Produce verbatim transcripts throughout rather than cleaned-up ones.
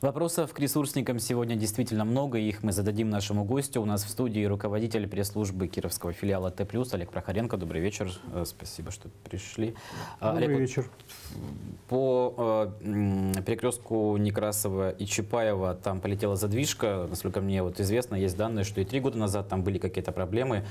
Вопросов к ресурсникам сегодня действительно много, их мы зададим нашему гостю. У нас в студии руководитель пресс-службы Кировского филиала Т плюс Олег Прохоренко. Добрый вечер, спасибо, что пришли. Добрый Олег, вечер. По э, перекрестку Некрасова и Чапаева там полетела задвижка. Насколько мне вот известно, есть данные, что и три года назад там были какие-то проблемы.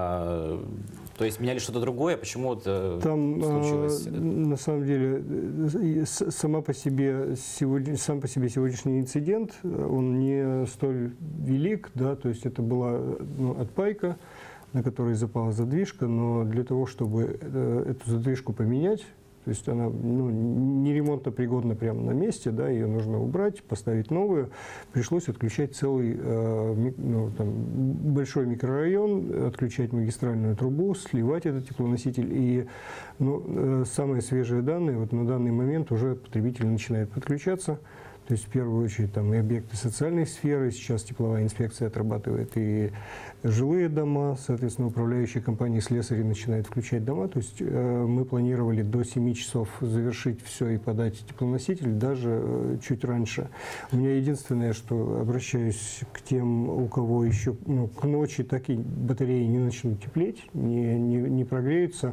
А, то есть меняли что-то другое? Почему это там, случилось? А, на самом деле, сама по себе сегодня, сам по себе сегодняшний инцидент, он не столь велик, да, то есть это была ну, отпайка, на которой запала задвижка, но для того, чтобы эту задвижку поменять, то есть она ну, не ремонтно пригодна прямо на месте, да, ее нужно убрать, поставить новую. Пришлось отключать целый э, ну, там, большой микрорайон, отключать магистральную трубу, сливать этот теплоноситель. И ну, э, самые свежие данные, вот на данный момент уже потребители начинают подключаться. То есть в первую очередь там и объекты социальной сферы, сейчас тепловая инспекция отрабатывает и жилые дома, соответственно, управляющие компании слесари начинают включать дома. То есть э, мы планировали до семи часов завершить все и подать теплоноситель, даже э, чуть раньше. У меня единственное, что обращаюсь к тем, у кого еще ну, к ночи так и батареи не начнут теплеть, не, не, не прогреются,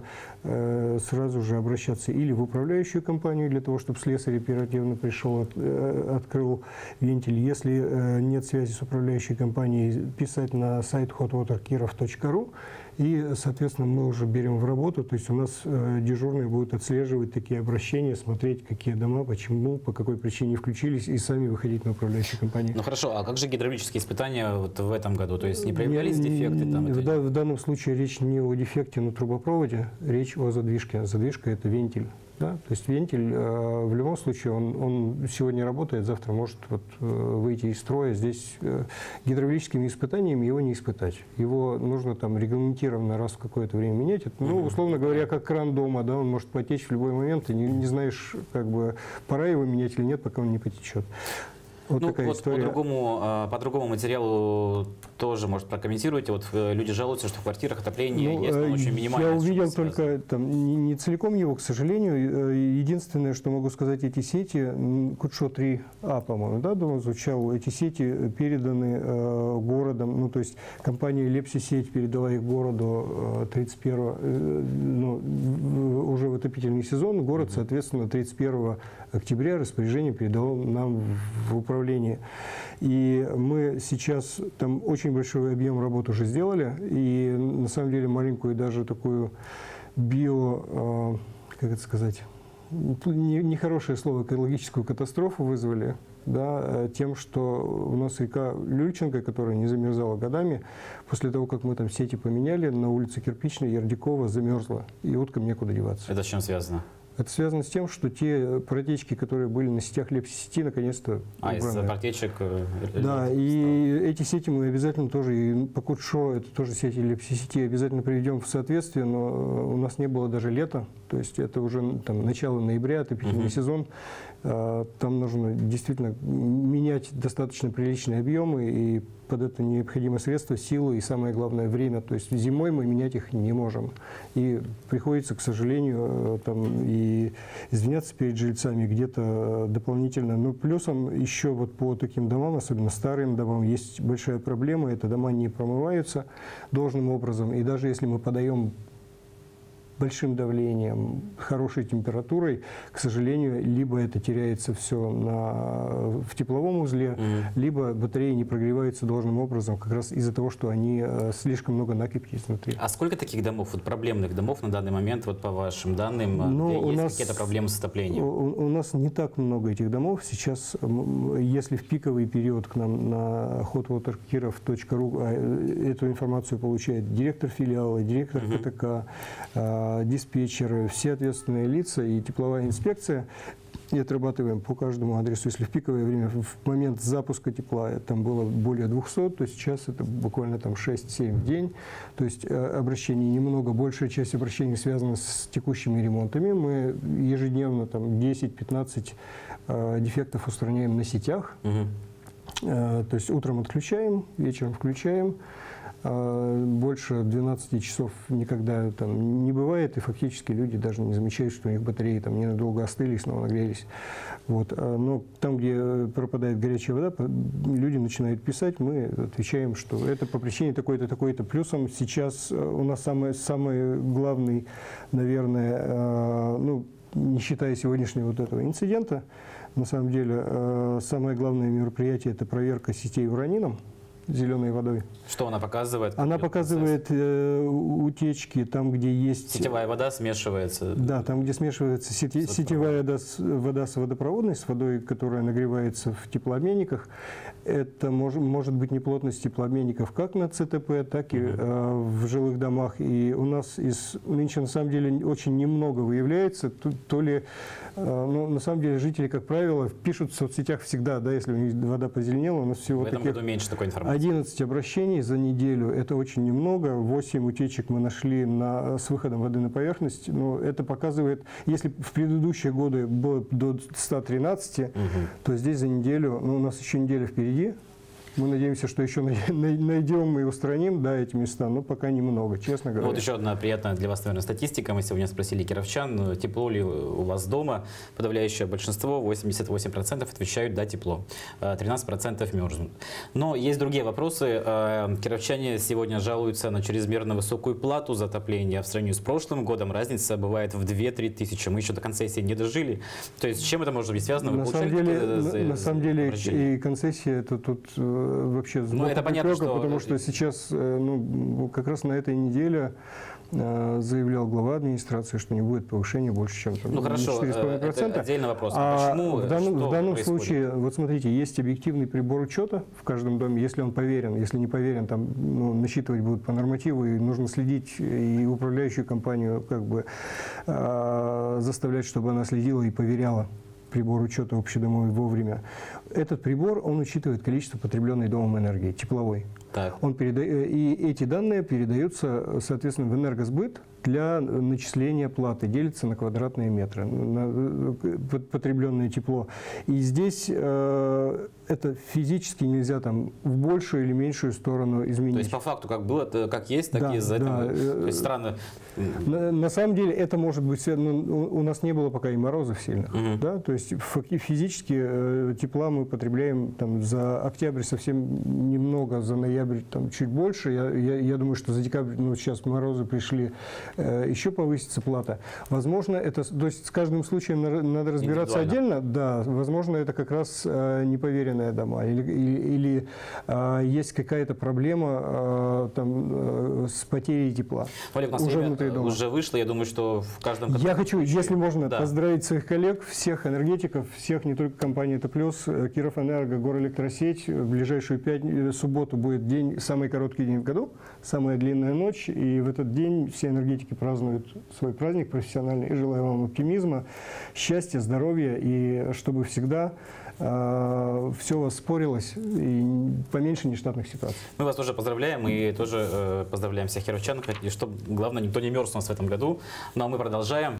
э, сразу же обращаться или в управляющую компанию для того, чтобы слесарь оперативно пришел от, э, открыл вентиль. Если э, нет связи с управляющей компанией, писать на сайт hot water kirov точка ру, и, соответственно, мы уже берем в работу. То есть у нас э, дежурные будут отслеживать такие обращения, смотреть, какие дома, почему, по какой причине включились, и сами выходить на управляющую компанию. Ну хорошо, а как же гидравлические испытания вот в этом году? То есть не проявлялись не, дефекты? Там, в, это... в данном случае речь не о дефекте на трубопроводе, речь о задвижке. Задвижка – это вентиль. Да? То есть вентиль э, в любом случае, он, он сегодня работает, завтра может вот, э, выйти из строя. Здесь э, гидравлическими испытаниями его не испытать. Его нужно там регламентированно раз в какое-то время менять. Это, ну, условно говоря, как кран дома, да, он может потечь в любой момент, и не, не знаешь, как бы, пора его менять или нет, пока он не потечет. Вот ну, такая вот история. По другому, по другому материалу тоже, может, прокомментируйте. Вот люди жалуются, что в квартирах отопление ну, есть, но очень минимальное. Я увидел только там, не, не целиком его, к сожалению. Единственное, что могу сказать, эти сети, Кутшо три А, по-моему, да, дома звучал, эти сети переданы э, городом, ну, то есть компания Лепси-сеть передала их городу э, тридцать первого, э, ну, уже в отопительный сезон, город, соответственно, тридцать первого октября распоряжение передал нам в управление. И мы сейчас там очень большой объем работы уже сделали, и на самом деле маленькую даже такую био, как это сказать, нехорошее слово, экологическую катастрофу вызвали, да, тем, что у нас река Люльченко, которая не замерзала годами, после того, как мы там сети поменяли, на улице Кирпичной Ярдикова замерзла, и уткам некуда деваться. Это с чем связано? Это связано с тем, что те протечки, которые были на сетях Лепси-сети, наконец-то А, из-за протечек? Да, и эти сети мы обязательно тоже, и по Кутшо, это тоже сети Лепси-сети, обязательно приведем в соответствие, но у нас не было даже лета, то есть это уже там, начало ноября, отопительный uh-huh. сезон, там нужно действительно менять достаточно приличные объемы, и под это необходимо средства, силы и, самое главное, время. То есть зимой мы менять их не можем. И приходится, к сожалению, там, и извиняться перед жильцами где-то дополнительно. Но плюсом еще вот по таким домам, особенно старым домам, есть большая проблема. Это дома не промываются должным образом. И даже если мы подаем большим давлением, хорошей температурой, к сожалению, либо это теряется все на, в тепловом узле, mm-hmm. либо батареи не прогреваются должным образом, как раз из-за того, что они слишком много накипки изнутри. А сколько таких домов, вот проблемных домов на данный момент, вот по вашим данным, Но где есть нас, какие-то проблемы с отоплением? У, у нас не так много этих домов. Сейчас, если в пиковый период к нам на hot water kirov точка ру эту информацию получает директор филиала, директор mm-hmm. КТК, диспетчеры, все ответственные лица и тепловая инспекция, и отрабатываем по каждому адресу. Если в пиковое время, в момент запуска тепла, там было более двухсот, то сейчас это буквально там шесть-семь в день. То есть обращений немного, большая часть обращений связана с текущими ремонтами. Мы ежедневно там десять-пятнадцать э, дефектов устраняем на сетях. Угу. То есть утром отключаем, вечером включаем. Больше двенадцати часов никогда там не бывает, и фактически люди даже не замечают, что у них батареи там ненадолго остыли и снова нагрелись. Вот. Но там, где пропадает горячая вода, люди начинают писать, мы отвечаем, что это по причине такой-то, такой-то. Плюсом сейчас у нас самый, самый главный, наверное, ну, не считая сегодняшнего вот этого инцидента, на самом деле самое главное мероприятие – это проверка сетей уранином, зеленой водой. Что она показывает? Она показывает э, утечки там, где есть... Сетевая вода смешивается. Да, там, где смешивается сети, сетевая вода с, вода с водопроводной, с водой, которая нагревается в теплообменниках. Это мож, может быть неплотность теплообменников как на ЦТП, так и э, в жилых домах. И у нас из нынче на самом деле очень немного выявляется. Тут, то ли, э, ну, на самом деле жители, как правило, пишут в соцсетях всегда, да, если у них вода позеленела, у нас всего в этом таких... году меньше такой информации. одиннадцать обращений за неделю, это очень немного. восемь утечек мы нашли на, с выходом воды на поверхность. Но это показывает, если в предыдущие годы было до ста тринадцати, угу. то здесь за неделю, ну, у нас еще неделя впереди. Мы надеемся, что еще найдем и устраним, да, эти места, но пока немного, честно говоря. Ну, вот еще одна приятная для вас, наверное, статистика. Мы сегодня спросили кировчан, тепло ли у вас дома. Подавляющее большинство, восемьдесят восемь процентов, отвечают «да, тепло». тринадцать процентов мерзнут. Но есть другие вопросы. Кировчане сегодня жалуются на чрезмерно высокую плату за отопление. В сравнении с прошлым годом разница бывает в две-три тысячи. Мы еще до концессии не дожили. То есть с чем это может быть связано? Вы на самом деле, на, на самом деле и концессия это тут... вообще ну, это понятно, упрека, что... потому что сейчас, ну, как раз на этой неделе заявлял глава администрации, что не будет повышения больше, чем там, ну, хорошо, четыре с половиной процента. Это отдельный вопрос. А почему? В данном, в данном происходит? случае, вот смотрите, есть объективный прибор учета в каждом доме, если он поверен, если не поверен, там, ну, насчитывать будут по нормативу, и нужно следить, и управляющую компанию как бы э, заставлять, чтобы она следила и поверяла прибор учета общедомовой вовремя. Этот прибор, он учитывает количество потребленной домом энергии, тепловой. Так. Он переда... И эти данные передаются, соответственно, в энергосбыт для начисления платы, делится на квадратные метры, на потребленное тепло. И здесь э, это физически нельзя там в большую или меньшую сторону изменить. То есть по факту как было, как есть, так да, и из-за да. этого. То есть странно. На, на самом деле это может быть, ну, у нас не было пока и морозов сильных, угу. да, то есть физически э, тепла мы потребляем там за октябрь совсем немного, за ноябрь там чуть больше. Я, я, я думаю, что за декабрь, ну, сейчас морозы пришли, э, еще повысится плата. Возможно, это, то есть с каждым случаем надо разбираться отдельно, да, возможно, это как раз э, неповеренные дома, или, или, или э, есть какая-то проблема э, там, э, с потерей тепла. Олег, у нас уже время уже вышло, я думаю, что в каждом... Я хочу, случае... если можно, да. поздравить своих коллег, всех энергетиков, всех, не только компании «Это плюс», Кировэнерго, Горэлектросеть. В ближайшую пятницу, субботу будет день, самый короткий день в году, самая длинная ночь, и в этот день все энергетики празднуют свой праздник профессиональный. И желаю вам оптимизма, счастья, здоровья, и чтобы всегда э, все у вас спорилось, и поменьше нештатных ситуаций. Мы вас тоже поздравляем, и тоже э, поздравляем всех кировчан, и чтобы, главное, никто не мерз у нас в этом году. Ну а мы продолжаем.